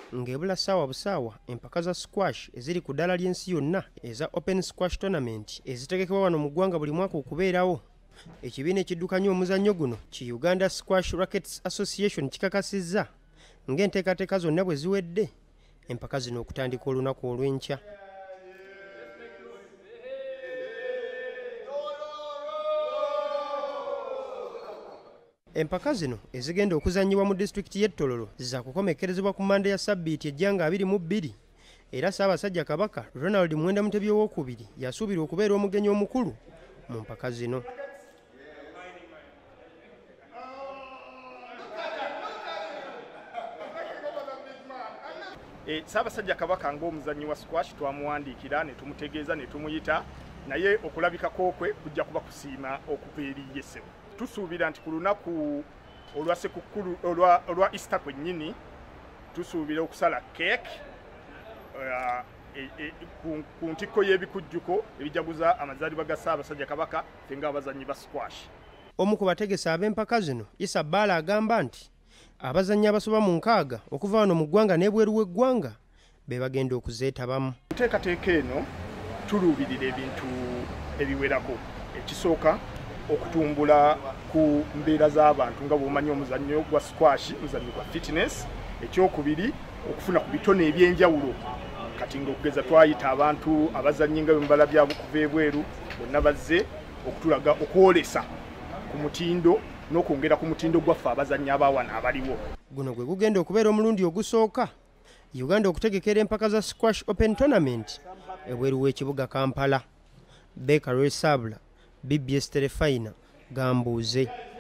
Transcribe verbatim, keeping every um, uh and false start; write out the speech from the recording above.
ng'ebula ssaawa busaawa empaka za squash eziri ku ddala ly'ensi yonna eza Open Squash Tournament ezitegekebwa wano mu ggwanga buli mwaka okubeerawo. Ekibiina ekiddukanya omuzannyo guno ki Uganda Squash Rackets Association kikakasizza ng'enteekateeka zonna bwe ziwedde empaka zino okutandika olunaku olw'enkya. Empaka zino ezigenda okuzannyibwa mu disitulikiti y'e Tororo ziza kukomekkerezebwa ku Mande ya Ssabbiiti ejja nga abiri mu bbiri era Ssaabasajja Kabaka Ronald Muwenda Mutebi owookubiri yasuubirwa okubeera omugenyi omukulu mu mpaka zino. E, Ssaabasajja Kabaka ng'omuzannyi wa squash twamuwandiikira ne tumutegeeza ne tumuyita naye okulabikako kwe kujja kuba kusiima okuva eri ye ssebo. Tusuubira nti ku lunaku olwa Ssekukkulu olwa, olwa Easter kwennyini tusuubira okusala keeki uh, e, e, ku, ku ntikko y'ebikujjuko ebijaguza amazaalibwa ga Ssaabasajja Kabaka ffe ng'abazannyi ba squash. Omu ku bategesi ab'empaka zino Issa Bbaala agamba nti abazannyi abasoba mu nkaaga okuva wano mu ggwanga n'ebweru w'eggwanga be bagenda okuzeetabamu. Enteekateeka eno tuluubirira ebintu ebiwerako. Ekisooka okutumbula ku mbeera z'abantu nga bw'omanyi omuzannyo gwa squash muzannyo gwa fitness. Ekyokubiri okufuna ku bitone eby'enjawulo kati ng'okugeza twayita abantu abazannyi nga bwe balabya okuva ebweru bonna bazze okutulaga okwolesa ku mutindo n'okwongera ku mutindo gwaffe abazannyi abawana abaliwo. Guno gwe gugenda okubeera omulundi ogusooka Uganda okutegekera empaka za Squash Open Tournament ebweru w'ekibuga Kampala. Beka Lwesabula, B B S Telefina, Gambuuze.